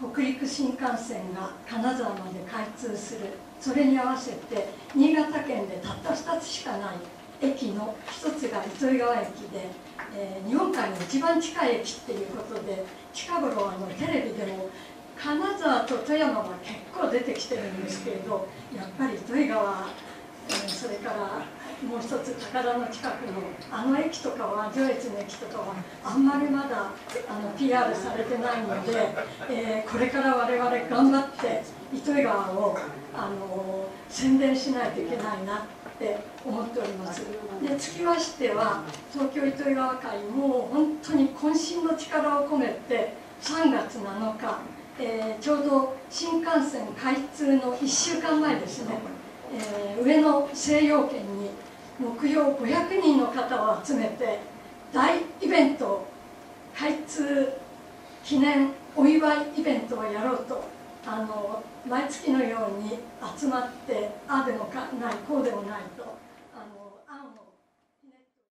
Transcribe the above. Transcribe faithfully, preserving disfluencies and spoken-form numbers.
北陸新幹線が金沢まで開通する、それに合わせて新潟県でたったふたつしかない駅のひとつが糸魚川駅で、えー、日本海の一番近い駅っていうことで、近頃あのテレビでも金沢と富山が結構出てきてるんですけれど、やっぱり糸魚川、えー、それからもう一つ高田の近くのあの駅とかは、上越の駅とかはあんまりまだあの ピーアール されてないので、えー、これから我々頑張って糸魚川をあの宣伝しないといけないなって思っております。で、つきましては東京糸魚川会も本当に渾身の力を込めてさんがつなのか、えー、ちょうど新幹線開通のいっしゅうかんまえですね、えー、上野西洋圏に目標ごひゃくにんの方を集めて大イベント、開通記念お祝いイベントをやろうと、あの毎月のように集まって、ああでもかないこうでもないとあの